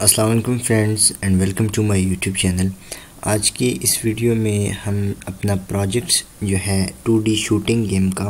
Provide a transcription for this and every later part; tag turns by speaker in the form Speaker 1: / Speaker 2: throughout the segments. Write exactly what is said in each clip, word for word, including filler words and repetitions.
Speaker 1: अस्सलाम वालेकुम friends and welcome to my YouTube channel. आज की इस वीडियो में हम अपना प्रोजेक्ट जो है टू डी शूटिंग गेम का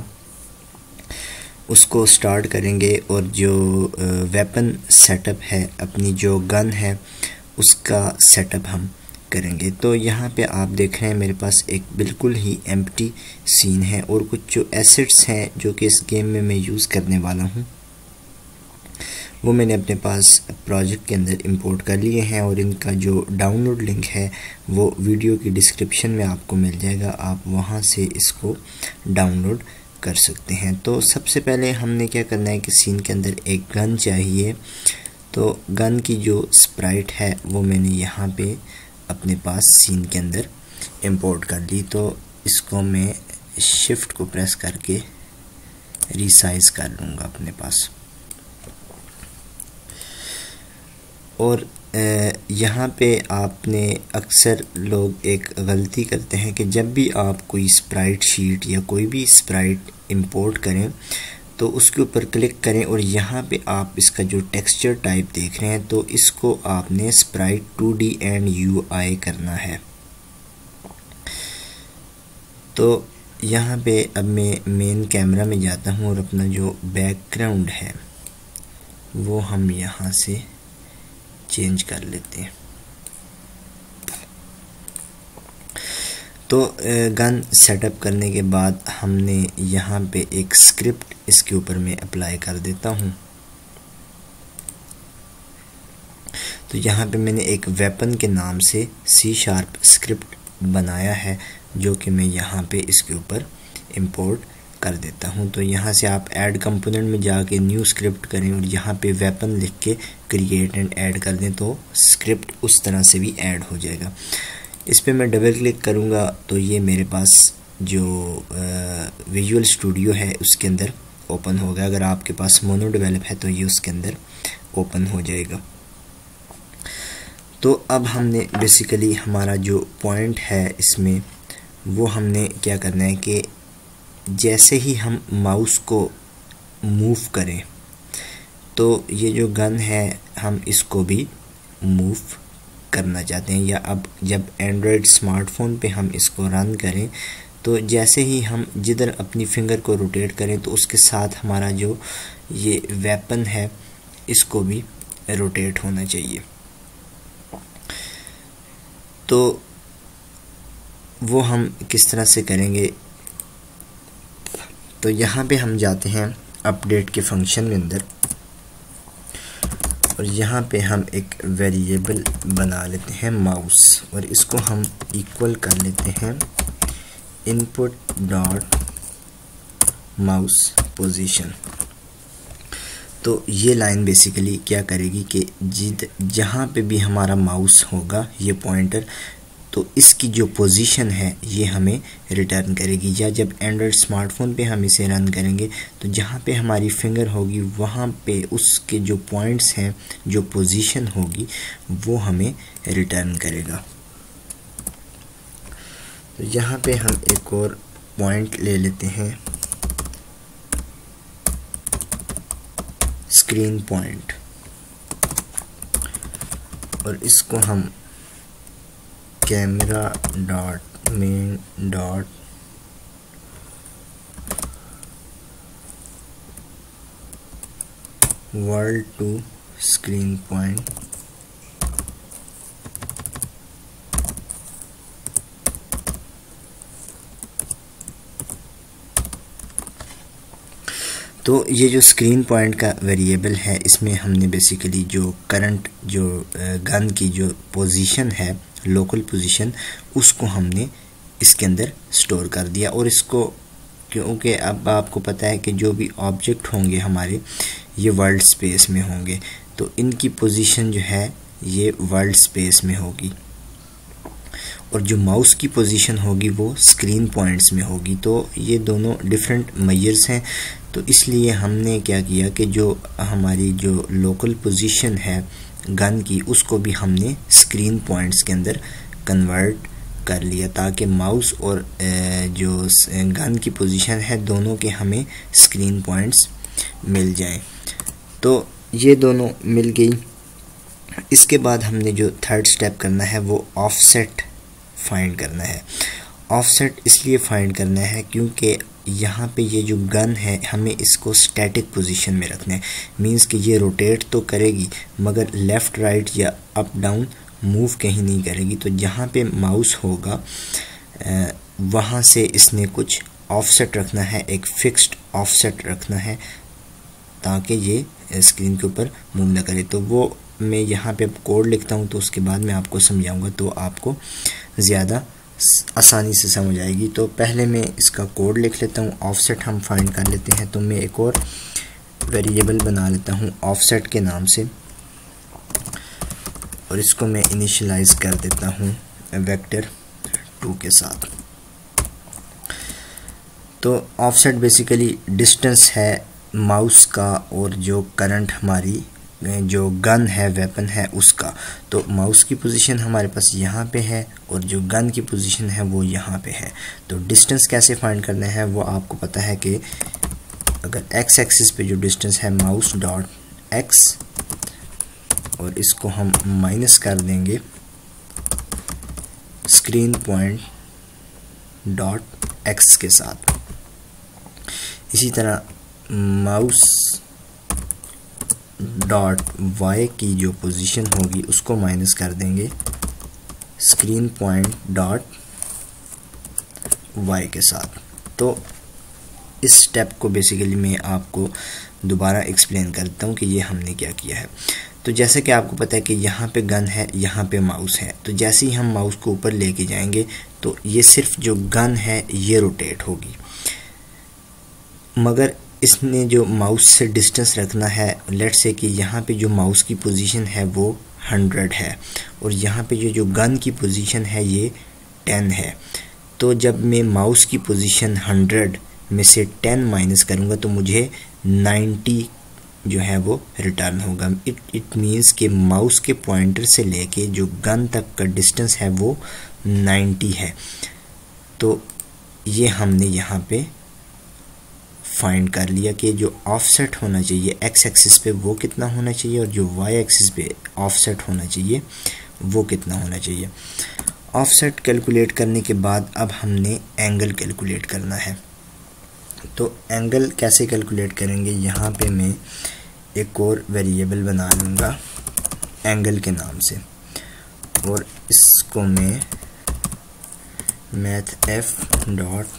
Speaker 1: उसको स्टार्ट करेंगे और जो वेपन सेटअप है, अपनी जो गन है उसका सेटअप हम करेंगे। तो यहाँ पे आप देख रहे हैं मेरे पास एक बिल्कुल ही एम्प्टी सीन है और कुछ जो एसेट्स हैं जो कि इस गेम में मैं यूज़ करने वाला हूँ वो मैंने अपने पास प्रोजेक्ट के अंदर इंपोर्ट कर लिए हैं और इनका जो डाउनलोड लिंक है वो वीडियो की डिस्क्रिप्शन में आपको मिल जाएगा। आप वहां से इसको डाउनलोड कर सकते हैं। तो सबसे पहले हमने क्या करना है कि सीन के अंदर एक गन चाहिए। तो गन की जो स्प्राइट है वो मैंने यहाँ पे अपने पास सीन के अंदर इंपोर्ट कर ली। तो इसको मैं शिफ्ट को प्रेस करके रिसाइज कर लूँगा अपने पास। और यहाँ पे आपने अक्सर लोग एक गलती करते हैं कि जब भी आप कोई स्प्राइट शीट या कोई भी स्प्राइट इंपोर्ट करें तो उसके ऊपर क्लिक करें और यहाँ पे आप इसका जो टेक्सचर टाइप देख रहे हैं तो इसको आपने sprite two D and U I करना है। तो यहाँ पे अब मैं मेन कैमरा में जाता हूँ और अपना जो बैकग्राउंड है वो हम यहाँ से चेंज कर लेते हैं। तो गन सेटअप करने के बाद हमने यहाँ पे एक स्क्रिप्ट इसके ऊपर मैं अप्लाई कर देता हूँ। तो यहाँ पे मैंने एक वेपन के नाम से सी शार्प स्क्रिप्ट बनाया है जो कि मैं यहाँ पे इसके ऊपर इंपोर्ट कर देता हूँ। तो यहाँ से आप ऐड कंपोनेंट में जाके न्यू स्क्रिप्ट करें और यहाँ पे वेपन लिख के क्रिएट एंड ऐड कर दें तो स्क्रिप्ट उस तरह से भी ऐड हो जाएगा। इस पे मैं डबल क्लिक करूँगा तो ये मेरे पास जो विजुअल स्टूडियो है उसके अंदर ओपन होगा। अगर आपके पास मोनो डेवलप है तो ये उसके अंदर ओपन हो जाएगा। तो अब हमने बेसिकली हमारा जो पॉइंट है इसमें वो हमने क्या करना है कि जैसे ही हम माउस को मूव करें तो ये जो गन है हम इसको भी मूव करना चाहते हैं, या अब जब एंड्रॉयड स्मार्टफोन पे हम इसको रन करें तो जैसे ही हम जिधर अपनी फिंगर को रोटेट करें तो उसके साथ हमारा जो ये वेपन है इसको भी रोटेट होना चाहिए। तो वो हम किस तरह से करेंगे, तो यहाँ पे हम जाते हैं अपडेट के फंक्शन में अंदर और यहाँ पे हम एक वेरिएबल बना लेते हैं माउस और इसको हम इक्वल कर लेते हैं इनपुट डॉट माउस पोजीशन। तो ये लाइन बेसिकली क्या करेगी कि जिद जहाँ पे भी हमारा माउस होगा ये पॉइंटर तो इसकी जो पोजीशन है ये हमें रिटर्न करेगी। या जब एंड्रॉयड स्मार्टफोन पे हम इसे रन करेंगे तो जहाँ पे हमारी फिंगर होगी वहाँ पे उसके जो पॉइंट्स हैं, जो पोजीशन होगी वो हमें रिटर्न करेगा। तो यहाँ पे हम एक और पॉइंट ले लेते हैं, स्क्रीन पॉइंट, और इसको हम camera dot main dot world to screen point तो ये जो स्क्रीन पॉइंट का वेरिएबल है इसमें हमने बेसिकली जो करंट जो गन की जो पोजीशन है, लोकल पोजीशन, उसको हमने इसके अंदर स्टोर कर दिया। और इसको क्योंकि अब आपको पता है कि जो भी ऑब्जेक्ट होंगे हमारे ये वर्ल्ड स्पेस में होंगे तो इनकी पोजीशन जो है ये वर्ल्ड स्पेस में होगी और जो माउस की पोजीशन होगी वो स्क्रीन पॉइंट्स में होगी। तो ये दोनों डिफरेंट मेजर्स हैं। तो इसलिए हमने क्या किया कि जो हमारी जो लोकल पोजीशन है गन की उसको भी हमने स्क्रीन पॉइंट्स के अंदर कन्वर्ट कर लिया ताकि माउस और जो गन की पोजीशन है दोनों के हमें स्क्रीन पॉइंट्स मिल जाएं। तो ये दोनों मिल गई इसके बाद हमने जो थर्ड स्टेप करना है वो ऑफसेट फाइंड करना है। ऑफसेट इसलिए फाइंड करना है क्योंकि यहाँ पे ये जो गन है हमें इसको स्टैटिक पोजीशन में रखना है। मींस कि ये रोटेट तो करेगी मगर लेफ़्ट राइट या अप डाउन मूव कहीं नहीं करेगी। तो जहाँ पे माउस होगा वहाँ से इसने कुछ ऑफसेट रखना है, एक फिक्स्ड ऑफसेट रखना है ताकि ये स्क्रीन के ऊपर मूव ना करे। तो वो मैं यहाँ पे कोड लिखता हूँ तो उसके बाद मैं आपको समझाऊंगा तो आपको ज़्यादा आसानी से समझ आएगी। तो पहले मैं इसका कोड लिख लेता हूँ, ऑफसेट हम फाइंड कर लेते हैं। तो मैं एक और वेरिएबल बना लेता हूँ ऑफसेट के नाम से और इसको मैं इनिशियलाइज कर देता हूँ वेक्टर टू के साथ। तो ऑफसेट बेसिकली डिस्टेंस है माउस का और जो करंट हमारी जो गन है वेपन है उसका। तो माउस की पोजीशन हमारे पास यहाँ पे है और जो गन की पोजीशन है वो यहाँ पे है। तो डिस्टेंस कैसे फाइंड करना है वो आपको पता है कि अगर एक्स एक्सिस पे जो डिस्टेंस है माउस डॉट एक्स और इसको हम माइनस कर देंगे स्क्रीन पॉइंट डॉट एक्स के साथ। इसी तरह माउस डॉट वाई की जो पोजीशन होगी उसको माइनस कर देंगे स्क्रीन पॉइंट डॉट वाई के साथ। तो इस स्टेप को बेसिकली मैं आपको दोबारा एक्सप्लेन करता हूँ कि ये हमने क्या किया है। तो जैसे कि आपको पता है कि यहाँ पे गन है, यहाँ पे माउस है। तो जैसे ही हम माउस को ऊपर लेके जाएंगे तो ये सिर्फ जो गन है ये रोटेट होगी, मगर इसने जो माउस से डिस्टेंस रखना है। लेट्स से कि यहाँ पे जो माउस की पोजीशन है वो हंड्रेड है और यहाँ पे जो जो गन की पोजीशन है ये टेन है। तो जब मैं माउस की पोजीशन हंड्रेड में से टेन माइनस करूँगा तो मुझे नाइन्टी जो है वो रिटर्न होगा। इट इट मीन्स कि माउस के पॉइंटर से लेके जो गन तक का डिस्टेंस है वो नाइन्टी है। तो ये हमने यहाँ पे फाइंड कर लिया कि जो ऑफसेट होना चाहिए एक्स एक्सिस पे वो कितना होना चाहिए और जो वाई एक्सिस पे ऑफसेट होना चाहिए वो कितना होना चाहिए। ऑफसेट कैलकुलेट करने के बाद अब हमने एंगल कैलकुलेट करना है। तो एंगल कैसे कैलकुलेट करेंगे, यहाँ पे मैं एक और वेरिएबल बना लूँगा एंगल के नाम से और इसको मैं मैथ एफ डॉट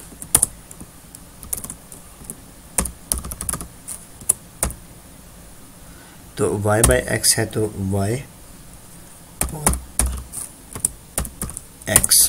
Speaker 1: तो y बाई एक्स है तो y और x।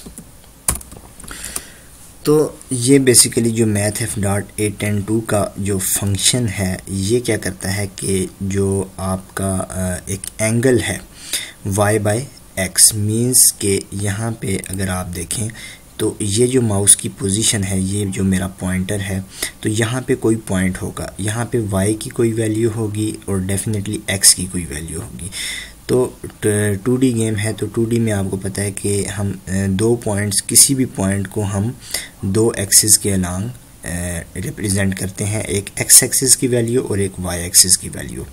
Speaker 1: तो ये बेसिकली जो math F dot atan two का जो फंक्शन है ये क्या करता है कि जो आपका एक एंगल है y बाई एक्स मीन्स के यहाँ पे अगर आप देखें तो ये जो माउस की पोजीशन है, ये जो मेरा पॉइंटर है, तो यहाँ पे कोई पॉइंट होगा, यहाँ पे y की कोई वैल्यू होगी और डेफिनेटली x की कोई वैल्यू होगी। तो टू डी गेम है तो टू डी में आपको पता है कि हम दो पॉइंट्स, किसी भी पॉइंट को हम दो एक्सिस के अलांग रिप्रेजेंट करते हैं, एक x एक्सिस की वैल्यू और एक y एक्सिस की वैल्यू।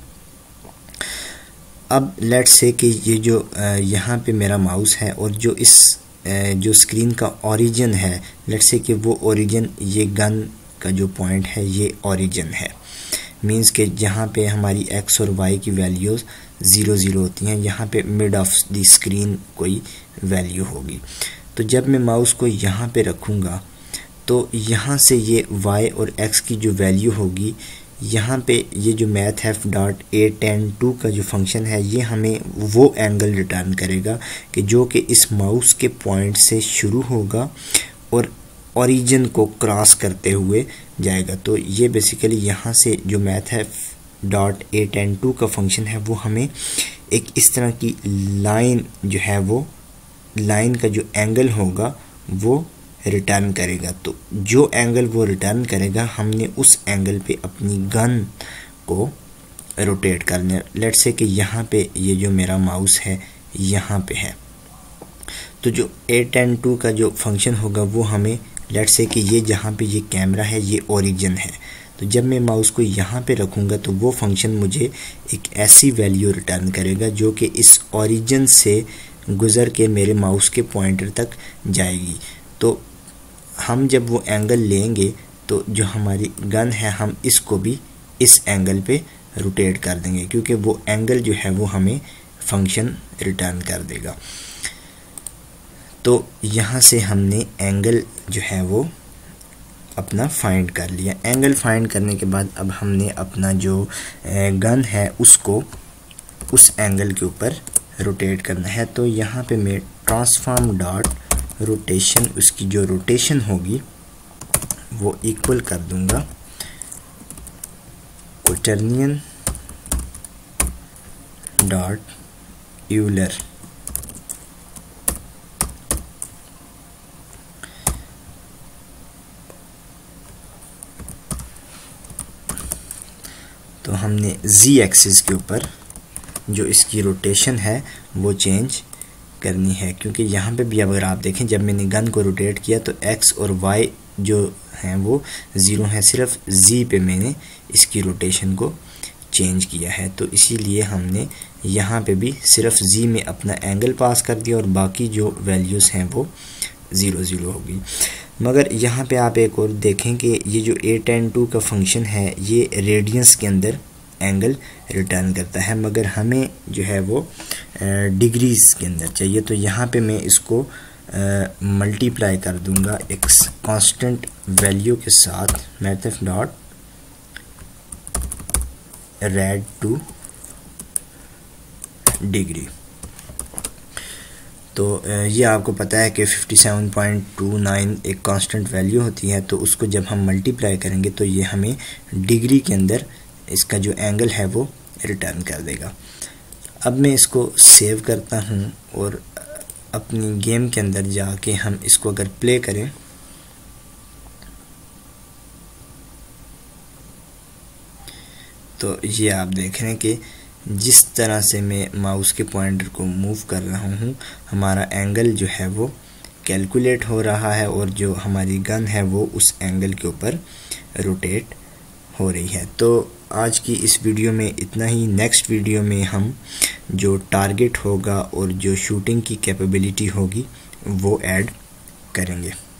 Speaker 1: अब लेट्स से कि ये जो यहाँ पे मेरा माउस है और जो इस जो स्क्रीन का ओरिजिन है, लेट्स से कि वो ओरिजिन ये गन का जो पॉइंट है ये ओरिजिन है। मींस के जहाँ पे हमारी x और y की वैल्यूज़ ज़ीरो ज़ीरो होती हैं, यहाँ पे मिड ऑफ द स्क्रीन कोई वैल्यू होगी। तो जब मैं माउस को यहाँ पे रखूँगा तो यहाँ से ये y और x की जो वैल्यू होगी, यहाँ पे ये जो math F dot atan two का जो फंक्शन है ये हमें वो एंगल रिटर्न करेगा कि जो कि इस माउस के पॉइंट से शुरू होगा और ओरिजिन को क्रॉस करते हुए जाएगा। तो ये बेसिकली यहाँ से जो math F dot atan two का फंक्शन है वो हमें एक इस तरह की लाइन जो है वो लाइन का जो एंगल होगा वो रिटर्न करेगा। तो जो एंगल वो रिटर्न करेगा हमने उस एंगल पे अपनी गन को रोटेट करना है। लेट्स से कि यहाँ पे ये जो मेरा माउस है यहाँ पे है, तो जो ए टेन टू का जो फंक्शन होगा वो हमें लेट्स से कि ये जहाँ पे ये कैमरा है ये ओरिजिन है, तो तो जब मैं माउस को यहाँ पे रखूँगा तो वो फंक्शन मुझे एक ऐसी वैल्यू रिटर्न करेगा जो कि इस ओरिजिन से गुज़र के मेरे माउस के पॉइंटर तक जाएगी। तो हम जब वो एंगल लेंगे तो जो हमारी गन है हम इसको भी इस एंगल पे रोटेट कर देंगे, क्योंकि वो एंगल जो है वो हमें फंक्शन रिटर्न कर देगा। तो यहाँ से हमने एंगल जो है वो अपना फाइंड कर लिया। एंगल फाइंड करने के बाद अब हमने अपना जो गन है उसको उस एंगल के ऊपर रोटेट करना है। तो यहाँ पे मैं ट्रांसफॉर्म डॉट रोटेशन, उसकी जो रोटेशन होगी वो इक्वल कर दूंगा क्वोटर्नियन डॉट यूलर। तो हमने z एक्सिस के ऊपर जो इसकी रोटेशन है वो चेंज करनी है, क्योंकि यहाँ पे भी अगर आप देखें जब मैंने गन को रोटेट किया तो x और y जो हैं वो ज़ीरो हैं, सिर्फ z पे मैंने इसकी रोटेशन को चेंज किया है। तो इसीलिए हमने यहाँ पे भी सिर्फ z में अपना एंगल पास कर दिया और बाकी जो वैल्यूज़ हैं वो ज़ीरो ज़ीरो होगी। मगर यहाँ पे आप एक और देखें कि ये जो ए टेन टू का फंक्शन है ये रेडियंस के अंदर एंगल रिटर्न करता है, मगर हमें जो है वो डिग्रीज़ के अंदर चाहिए। तो यहाँ पे मैं इसको मल्टीप्लाई कर दूंगा एक कांस्टेंट वैल्यू के साथ, mathf dot rad two degree. तो ये आपको पता है कि fifty seven point two nine एक कांस्टेंट वैल्यू होती है, तो उसको जब हम मल्टीप्लाई करेंगे तो ये हमें डिग्री के अंदर इसका जो एंगल है वो रिटर्न कर देगा। अब मैं इसको सेव करता हूँ और अपनी गेम के अंदर जाके हम इसको अगर प्ले करें तो ये आप देख रहे हैं कि जिस तरह से मैं माउस के पॉइंटर को मूव कर रहा हूँ हमारा एंगल जो है वो कैलकुलेट हो रहा है और जो हमारी गन है वो उस एंगल के ऊपर रोटेट हो रही है। तो आज की इस वीडियो में इतना ही। नेक्स्ट वीडियो में हम जो टारगेट होगा और जो शूटिंग की कैपेबिलिटी होगी वो ऐड करेंगे।